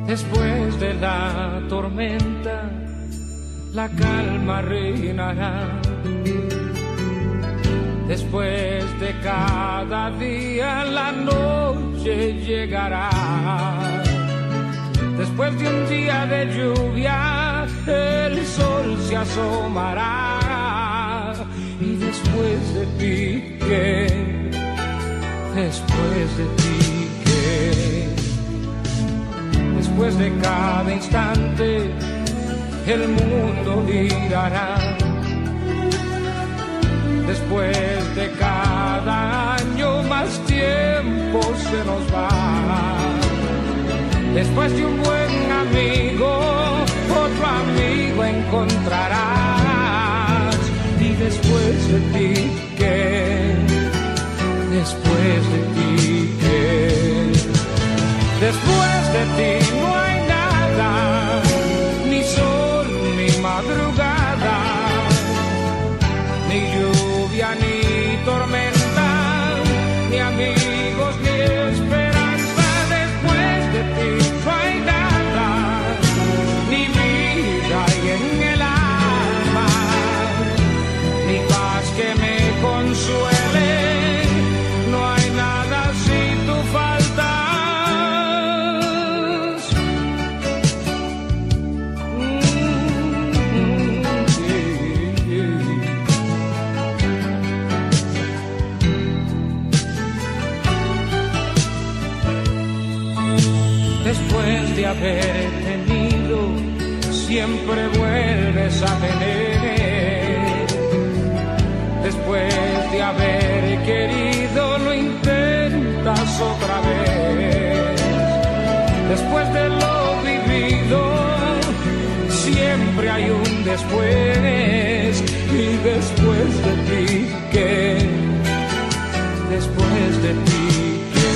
Después de la tormenta, la calma reinará. Después de cada día, la noche llegará. Después de un día de lluvia, el sol se asomará. Y después de ti, ¿qué? Después de ti, ¿qué? Después de cada instante, el mundo girará. Después de cada año, más tiempo se nos va. Después de un buen amigo, otro amigo encontrarás. Y después de ti, ¿qué? Después de ti, ¿qué? Después de ti no hay nada, ni sol, ni madrugada, ni lluvia, ni tormenta, ni amigos, ni esperanza. Después de ti no hay nada, ni vida hay en el alma, ni paz que me consuele. No hay nada si tú faltas. Después de haber tenido, siempre vuelves a tener. Después de haber querido, lo intentas otra vez. Después de lo vivido, siempre hay un después. Y después de ti, ¿qué? Después de ti, ¿qué?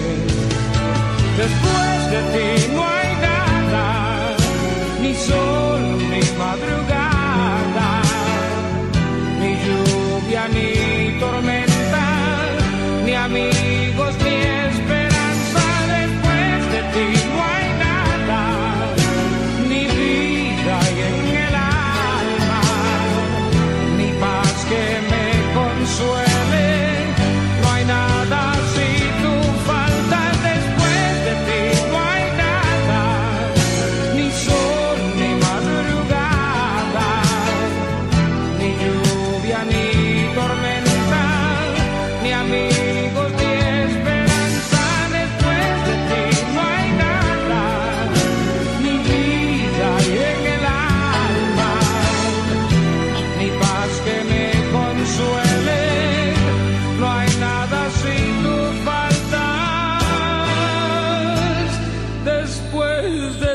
Después de ti no hay nada, ni sol, ni madrugada, ni lluvia, ni tormenta, ni amigos, ni esperanza. Después de ti no hay nada, ni vida hay en el alma, ni paz que me consuele. No hay nada si tú faltas. Después de ti no hay nada, ni sol, ni madrugada, ni lluvia, ni tormenta, ni amigos, ni esperanza. Después de ti no hay nada, ni vida hay en el alma, ni paz que me consuele. No hay nada si tú faltas. Después de